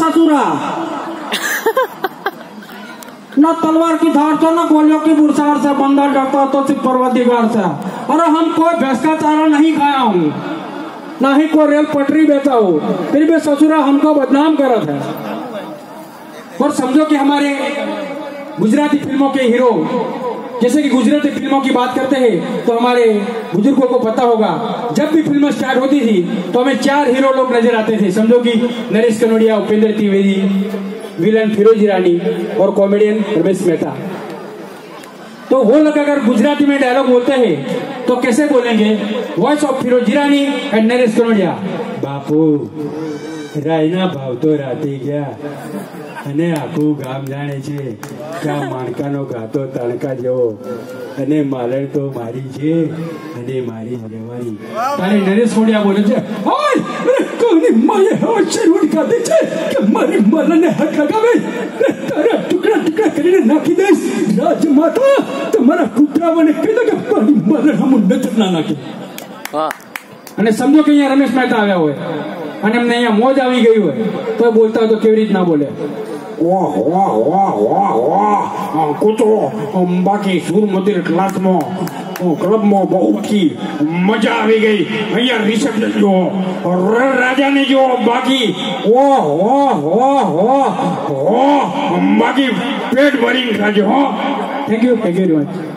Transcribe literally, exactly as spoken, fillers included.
ससुरा न तलवार की धार से न गोलियों की बुरसार से बंदा डरता तो सिर्फ परवरदिगार से। अरे हम कोई भैंस का चारा नहीं खाया हूँ, ना ही कोई रेल पटरी बेचा हो, फिर भी ससुरा हमको बदनाम करत है। और समझो कि हमारे गुजराती फिल्मों के हीरो, जैसे कि गुजराती फिल्मों की बात करते हैं तो हमारे बुजुर्गों को पता होगा, जब भी फिल्म स्टार्ट होती थी तो हमें चार हीरो लोग नजर आते थे। समझो कि नरेश कनोडिया, उपेंद्र त्रिवेदी, विलन फिरोज ईरानी और कॉमेडियन रमेश मेहता। तो वो लोग अगर गुजराती में डायलॉग बोलते हैं तो कैसे बोलेंगे? Voice of Firoz Irani and Naresh Kanodia. बापू रायना भाव तो राती गया અને આખું ગામ જાણે છે કે આ માણકાનો ગાતો તણકા જેવો અને માલણ તો મારી છે અને મારી જવાની। તારે નરેશ કનોડિયા બોલે છે, ઓય કોની માએ હવે શરૂઆત કરી છે કે મારી માલણને હાથ લગાવે, તારા ટુકડા ટુકડા કરીને નાખી દઈશ રાજમાતા। તમારા કૂતરાઓને કહી દો કે મારી માલણ હમ નજર ના નાખે। અને સમજો કે અહીંયા રમેશ મહેતા આવ્યા હોય અને એમને અહીંયા મોજ આવી ગઈ હોય તો બોલતા હોય તો કેવી રીતના બોલે? વાહ વાહ વાહ વાહ વાહ કૂતો બાકી સુરમતી ક્લાસમાં ક્લબમાં બહુ થી મજા આવી ગઈ। અહીંયા રિસેપ્શન જો રાજાને જો બાકી ઓહ ઓહ ઓહ ઓહ ઓહ બાકી પેટ ભરીને ખાજો। હો thank you thank you very much.